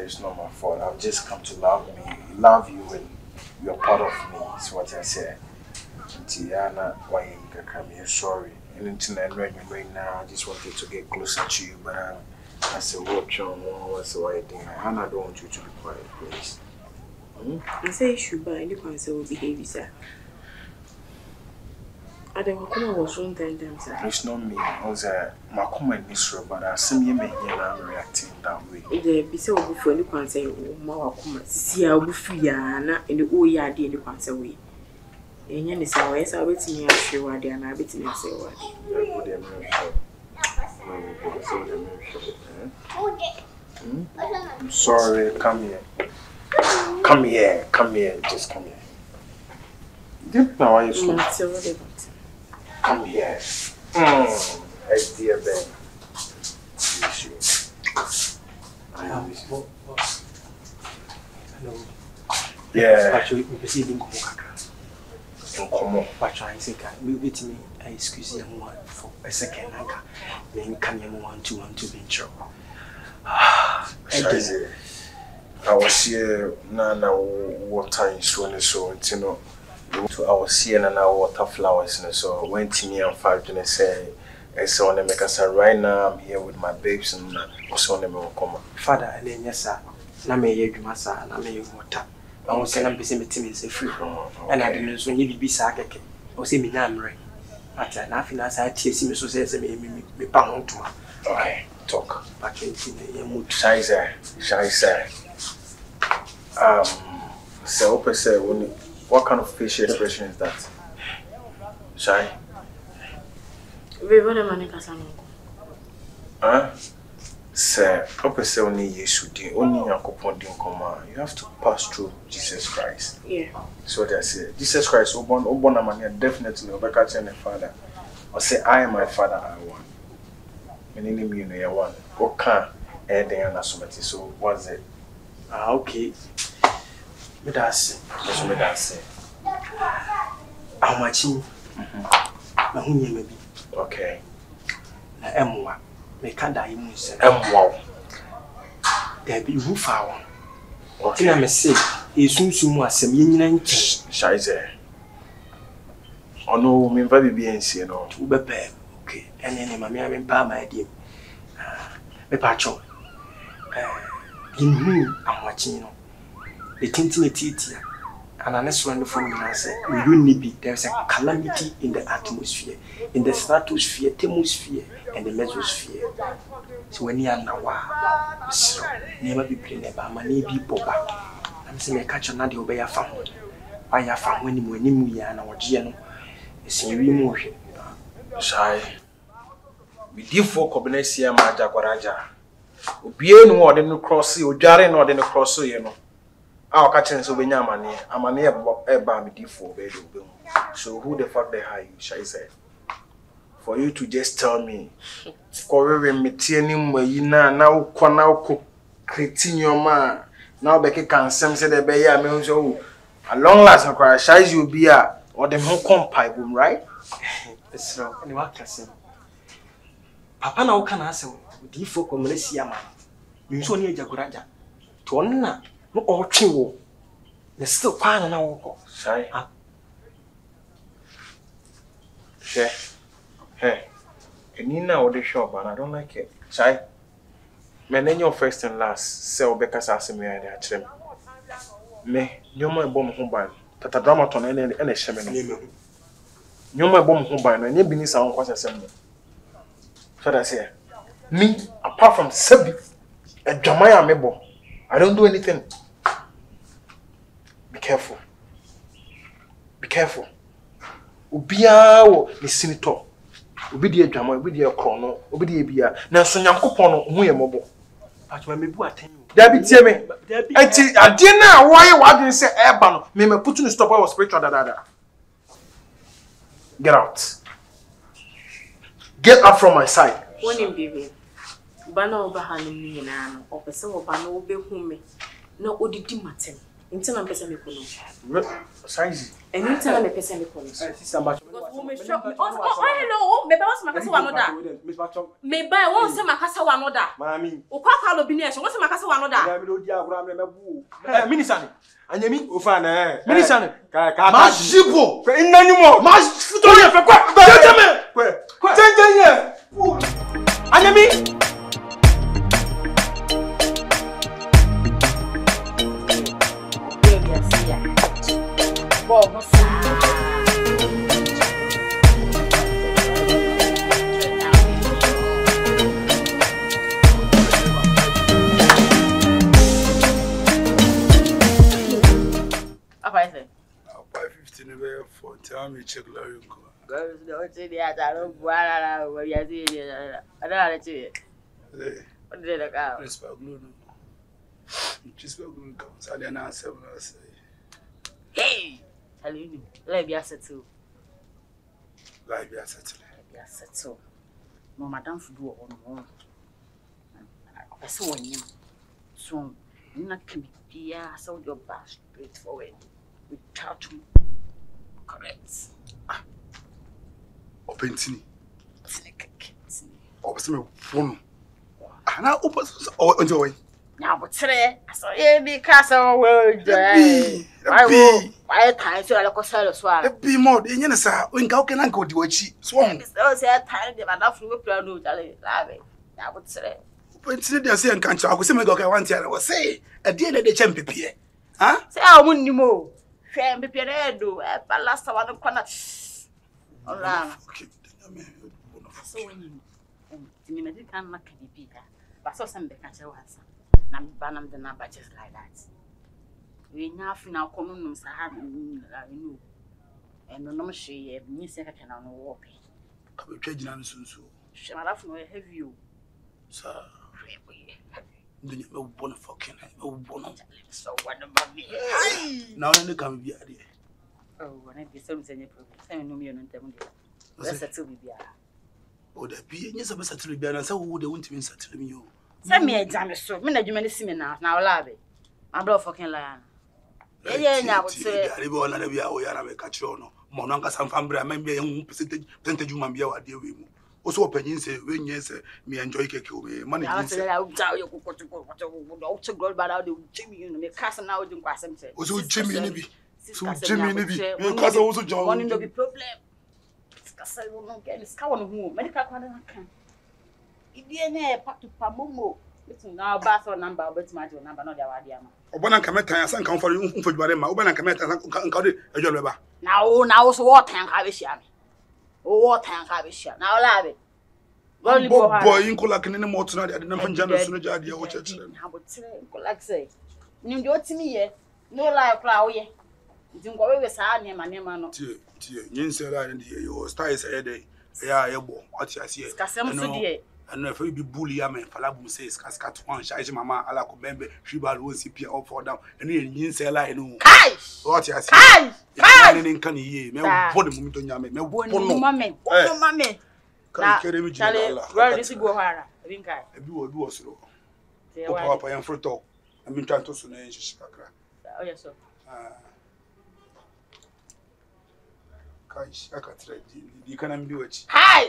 it's not my fault. I've just come to love you, and you're part of me. Is what I say. Tiana, why you come here? Sorry. And until right now, I just wanted to get closer to you, but I said, watch on what's the right thing. And I don't want you to be quiet, please. I say you should buy any concern with behavior, sir. I don't come was wrong them, sir. It's not me. I was my comment is but I see me here now reacting that way. The be so for any concern, more comment. See, I'll be free, and the old yard any concern way. And you say, yes, I'll bet me a show, and I bet me a say what. I'm sorry, come here. Come here, just come here. Dip now, are you so? Come here. Dear Ben. Hello. Yeah. Actually, we proceeding Come on. But I say, wait me. I excuse you for a second. Then can you want to venture? I was here now water in so you know. I was here and now water flowers and so went to me and 5 and say I saw them make us right now. I'm here with my babes and also them will come. Father, and then yes, sir. Na me ye dwumasa na me water. I was saying I'm busy meeting is free. And I didn't so you be sakeke. I was saying me namre. But I finance I TC me so say me pound to. Okay, talk. Back in the mood. Shy sir. So what kind of facial expression is that? Shy? We want a money casano. Sir, only only you have to pass through Jesus Christ. Yeah. So they say Jesus Christ born a man definitely overcatching the Father. Or say I am my Father I want. Meaning you know you want. What can anything and so what's it? Okay. Me that's me that say. How much? Na hunye maybe. Okay. Na emwa. Me can die munse. Emwa. There be who found. Okay. Na me say, e sunsumu asem ye nyina nti. Shaize. Ono me mva bibi ensie no. Ubepe. Okay. Ene mama me pa ma adiem. Me pa cho. Yinhu amwachi no. The tintinity and an excellent phone answer. We don't need there's a calamity in the atmosphere, in the stratosphere, thermosphere, and the mesosphere. So when you are now, never be playing about money be boba. I'm saying, I catch another obey a family. I have found when you are now, Giano. It's a remotion. Shy. We deal for Combinacia Maja Guaraja. Obien more than the crossy or jarring or than the crossy, you know. Our catching so when I'm near me default baby. So who the fuck they hire you, Shy said? For you to just tell me, Corey Metianim where you now creating your man. Now Becky can say the bay means oh a long last and cry Shy you be or them who come pipe boom, right? It's wrong. And what can say? Papa now can answer default Combinacia man. You so near Jaguraja. Tonna. No or chiwo. There's still quite an hour. Shy. Share. Hey. And you know the shop and I don't like it. Shy. Men your first and last sell because I see me at the trim. Me, you're my bomb home by Tata Dramaton and a shaman. You're my bomb home by and you've been in some quite assembly. So that's here. Me, apart from Sebi, a Jamaya Mebo, I don't do anything. Be careful. Be careful. Ubia wo ni senator. Obi di adwamo, obi di ekrono, obi di ebia. Na so Nyankopon no hu ye mobo. Atuma mebu aten. Da bi tie me. Enti ade na woye wadwen se eba no. Me put you stop our spiritual dada. Get out. Get out from my side. One in baby. Bana oba hanim ni na no. Opese oba no obehu me. Na odidi matem. Intina pesa me kono. Size. And intina me pesa me kono. Sister Macho. Oh, hello. Me ba won se makasa wa no da. Miss Macho. Me ba won se makasa wa no da. Mami. O kwa kwa lo bi ne so won se makasa wa no da. Ya me do di agura me mebu. Minister ni. Anyami. O fa na Minister ni. Ka. Majibo. Fe inanimo. Futo ye fe kwa. Jenjeme. Anyami. Bom, você. Aparece. Apa 15 be 40 me check la yunko. Girls don't say they are no buara where you see it. I don't know. What did I got? Respect glue no. Respect glue comes. I na say na say. Hey, tell you. Let me settle. Let me settle. Let me settle. No madam for do on. I saw him. So, you can be so your back straight forward. Without correct. Opentini. Oh, some phone. Ana open enjoy. Now, but today, I saw you be castle word. Why time so I could sell a swallow? Be more than you, sir. When how can I go to a cheap swan? So say time they are not through plan no jolly. Now, but today. Opentini, they say, and can't I was saying, I want to was say, a deal at the champion. Huh? Say, I wouldn't more. Shame be Pierre do, but last one of corner. So when you medical can be here, but so some better was. Nam banam the number just like that. We now now come no Sahara, you and no she, me second on walk. Come to trade on soon. Shall I have no have you, sir? Then you will want to fucking so what about me? Now, then, come be idea. Oh, when I be something, send me on them. Let's settle be there. Oh, there be yes, I settle be and so would they want to settle me. Send me a damn so many you may see me now love it. I'm blow fucking lion. Yeah, now would say, I will not be away and I catch on. Mononka San Fambra, maybe a young percentage you might be our dear women. Also, opinions say, when yes, me enjoy kill me. Money, I'll tell you what to go about the Jimmy, you know, cousin now doing quite something. Also, Jimmy, so Jimmy, because I was a John, one no be problem. Because I will not get this cow on whom medical can. If you near part to Pamomo, it's now bath or number, but my number, not your idea. Obana Kameta, I can't for you for Barema, Obana Kameta, and call it a job. Now, so what tank have a sham? Oh, tank have a sham. Now, love it. Boy, you could like any more tonight. I didn't find Janus in the idea what you're how would say, like say, you do it to me yet. No lie, flower yet. You don't go with her name and name. You said I didn't hear your styles a day. Yeah, what I see. And if you be bully, I mean, Falabum says, Cascat one, Shai Mamma, I like remember, she bad won't see Pierre up for down, and you say, I know. What I see. I didn't can hear me. What the moment on Yame, no one moment. Oh, mammy. Charlie, where is it go? I think I do so. Papa, I am for talk. I've been trying to say, oh, yes, sir. I can't trade you. Can do it. Hi!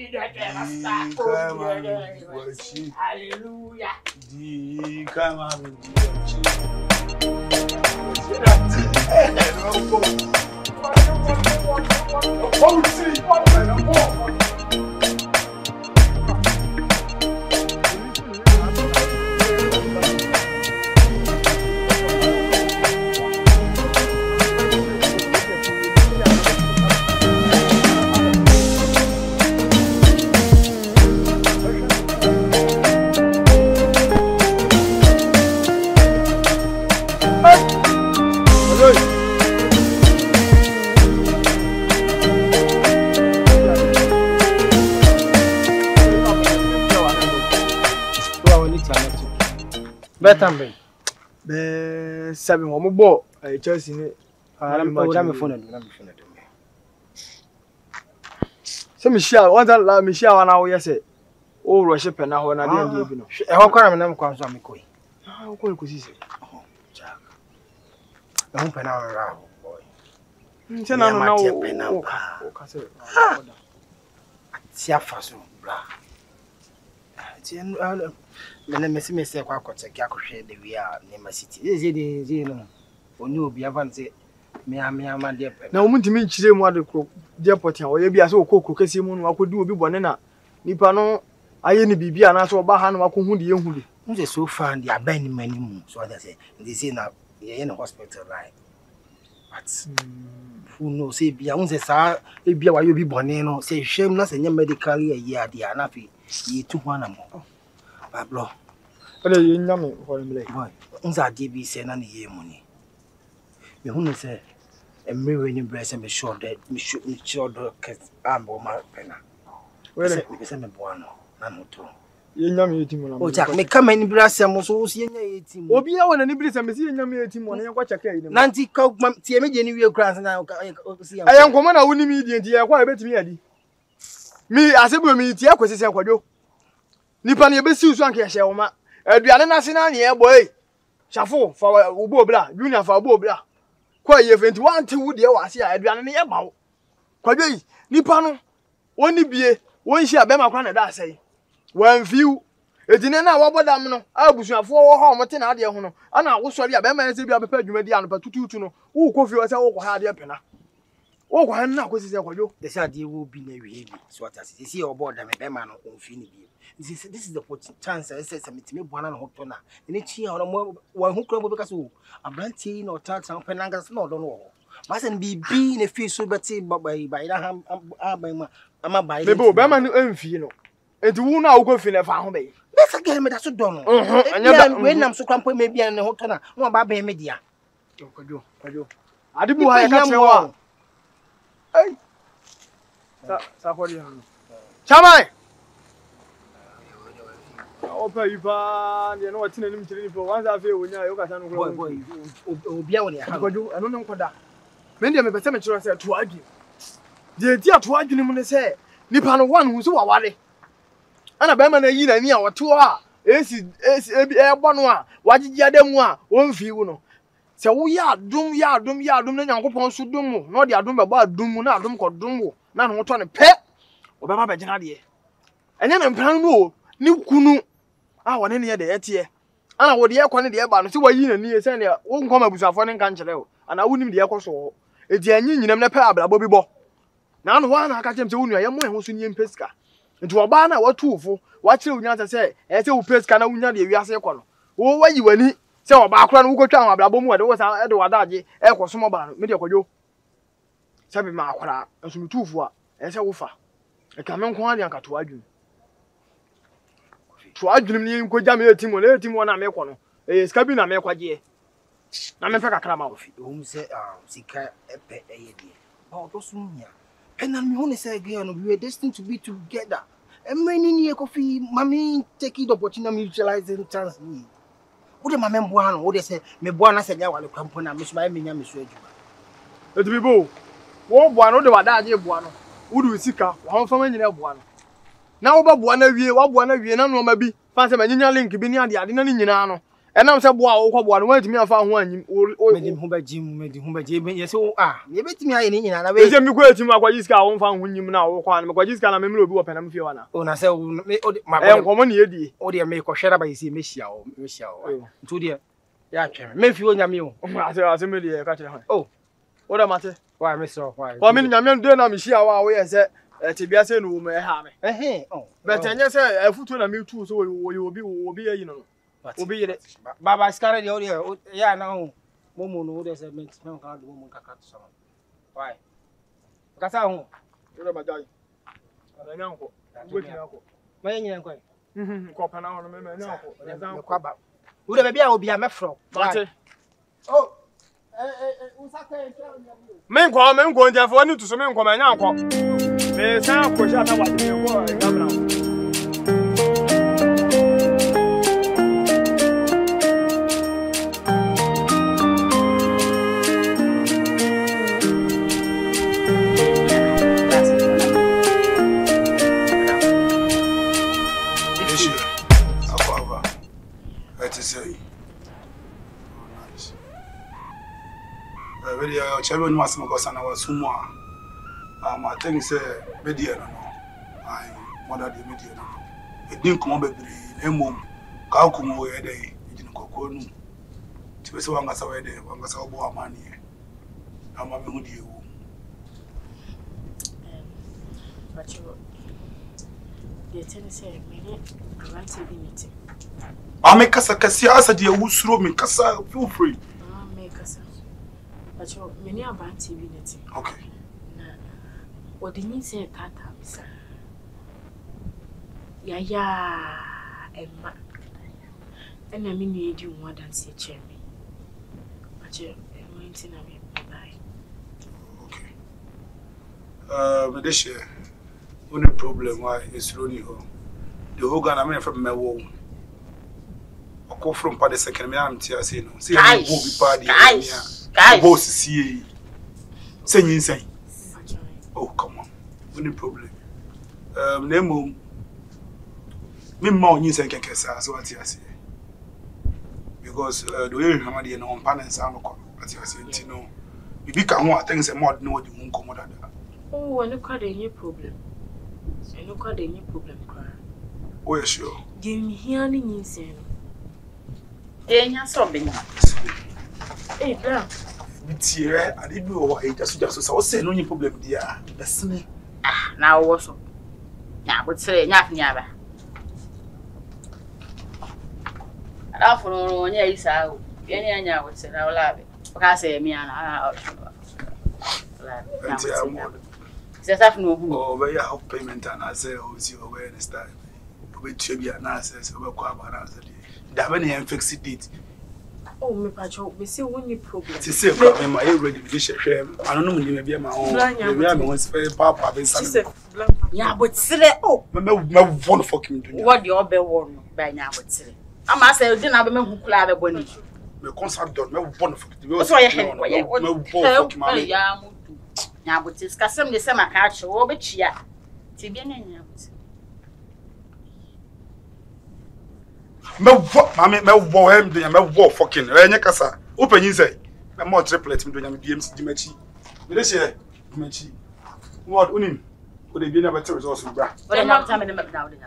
Hallelujah. Come on. Better be. Seven one more. Chelsea ni. I'm phone. So Michelle, what that la Michelle na wo yese. O worship na ho na dey bi no. E ho kwara me na me kwanso amikoi. Ah, ko ko sisi. don't pen around, boy. Tia faso bra. Let me see me say kwa check ya kohwe de we a Nema City. Ze no. Oni obi avan say me ama de pen. Na omuntimi nchire mu ade kro de potia o ye bia se okokro kase mu no akodi obi bone na nipa no aye ni bibia na so ba ha no akohu de yehu de. Nze so far the abani mani mu so that say they say na ye in hospital right. But who knows say bia unse sa e bia wa yo bi bone no say hwem na say medical ye ade na fe ye tu ho na mo. Bablo. Ele ye nyame for him like. Boy, unse ade bi say na ne ye mu ni. Me hu no say emre we ni brese me sure that me sure do case am bo ma pena. Wele Me say me bo ano na no to. Ye nyame yetimu na. O ja me kama ni brase mo so ye nya yetimu. Obi ya wona ni brese me si ye nyame yetimu na yakwa chaka yi. Nanti ka tie me je ni wie kran na si ya. Ayan komo na woni mi die ntie yakwa ebetimi yadi. Mi asebo mi tie akwesese akwadwo. Nipa na ebesi usu anke hye wo ma. Aduane na se na ne ebo e. Shafo fa obo obra, junior fa obo obra. Kwa ye fenti wanti wo de wa se a aduane ne ye bawo. Kwadwo yi nipa no woni bie, won hia be makwa na da asai. Wan fiu edine na wabodam no abusuafo wo ha omote na ade ho no ana wo sori a be ma se bia bepa adwumadi ano pa tututu no wo kofi wo se wo ko ha ade pena wo ko ha na akosisi akwadwo the say ade wo bi na wie bi so atase see oboda me be ma no konfi ni bi this is the chance I say me buana no hoto na ni chi a no wan hu kra bo be ka so abranti na otata pena nga na odo no ma se bi bi na fi so beti bai na ha bai ma ama bai be be ma no amfi no enti wu na wo kofi na fa ho be besa gele me da so do no anya we nam so krampo me bia ne hoto na no ba ba me dia kwadwo ade bu ha ya ka tre wa ai sa kwadi ha chamai opa ipa de no watina nim chiri ni po wanza afi wonya yo ka sanu ko boy obia woni ha kwadwo eno ne nkoda me ndia me pese me chiro se to agi de ti ato agi ni mu ne se nipa no wan hu so wawale ana be ma na yi na ni a woto a esi ebo no a wagigi adamu a wonfi wu no se wo ya adum na Nyankopon so dum mo na odi adum be ba adum mu na adum ko dum wo na no to ne pe obema be gina de enye na mpran no ni kunu a wone ne ye de yete ana wo de ye kwane de ye ba no se wayi na ni se ne wo nkoma busafo ne nka nkyere o ana wonim de ye koso edi anyi nyinam na pe abrabo bi bo na no wa na aka chem se wonu ye mo e ho so ni empeska nti oba na watuufo wa kire unya se se wo peska na unya de wiase ko no wo wayi wani se oba akora no wukotwa ho abrabo mu de wo sa de wadaje e ko so mo ba no me de kwadwo sabi ma akora nsumutuufo a se wo fa e ka me nko ade anka to adwun to adwun ni nko ja me etimo na etimo na me ko no ska bi na me kwaje na me fa kakra ma wo fi o se sika epe eye de ba to sunya and me who say again we were destined to be together and many ni coffee mami take it opportunity utilizing chance ni wo de mama mboa no wo de say me boa na say nya wale kwampo na me so ba me nya me so adwuma etubi bo wo boa no de wada age boa no wo du sika wo fa manyina boa no na wo ba boa na wie wo boa na wie na no ma bi fa say manyinya link bi ni ade na ni nyina no enam se boa wo kwa boa no wantimi afa ho anyim me de ho ba jim me de ho ba jim ye se ye betimi aye ni nyina na we je mi ko etimi akwaji sika wo fa ho nyim na wo kwa na akwaji sika na me obi wo pena me fie wana o na se me o ma nkomo ne yedie o de me ko hwera ba yesi me hia o ntu de ya twem me fie o nyame o ase me de ka kire ho o wo da mate wa me so wa ko me nyame de na me hia wa wo ye se tibia se no wo me ha me o but enye se afutu na me tu so wo obi yayi no obi yire baba skare de o ya na ho momo no de se me kan do momo kaka to so why kasa ho wo ma jai ala nyanko wo kina ko ma yen ko ko pana ho no me nyanko me kwa ba wo de be bia obi a me fro mate oh usaka me nko njafo ni to so me nko ma nyanko me sa ko sha ta wa me ko gamra Chabon was Magosana was Sumwa. I think say media no. I mother the media no. It didn't come over the mum. Kaukumo a day, it didn't go no. To so long as I wear one was all more money. I'm a moody. But you say, I want to be meeting. I make us a cassia as a dear who's through me, Cassa, feel free. Make us. But you many about TV meeting. Okay. What do you say, Tata? Yeah, Emma. And I mean, you do more than say, Cherry. But you're going to know me. Okay. This year, only problem why is Ronnie Ho. The whole gun I mean from my womb. I go from part the second me, I'm tears, you know. See, I will be party. Guys, boss, see, say, oh, come on, only problem. Nemo, me more news and can so what you say. Because the way you have the non parents are not what you say, you know. You become more things and more know you won't come out of that. Oh, I look at any problem. I look at any problem. Oh, sure. Give me hearing insane. Eh, sobbing. Hey, Bram. It's here. I didn't know why just so say no problem, dear. Listen. Ah, now what's up? Now, but say, nothing, Yaba. I don't know, yes, I would say, I'll love it. Because I say, me and I oh, very help payment and I say, oh, see, awareness time. With Chibia and I says, that when you fix it. Oh, me patrol, we see when you problem. To say, my already shame. I don't know, maybe my own. Maybe I'm once very papa. Yeah, but say, oh, my one fucking what the other one by now would say. I must say, didn't have a man who could have a bonnet. My concert don't know one for the what's why I had my yeah, but it's custom the summer catch over chia. Tibian. Me him doing me fucking any casa. Open you say. Me more triplets me doing me DMC Dimechi. Me this year Dimechi. What unim? Would they be never to resource bra? But I'm not time in the map now.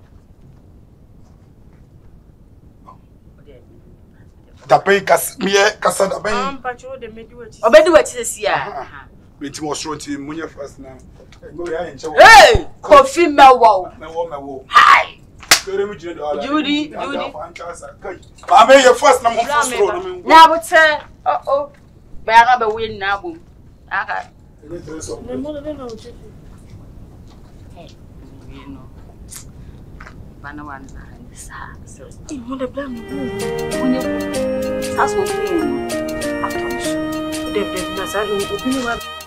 Da pay casa me casa da pay. Patrol the medu. Obedu what this year. It was strong to Munya first now. Hey, coffee me wow. Hi. Judy. I made your first number. Now, but say, oh, but I'm not winning now. Okay. You know, Banawan and this house. In what a blame. That's what we do. The business I don't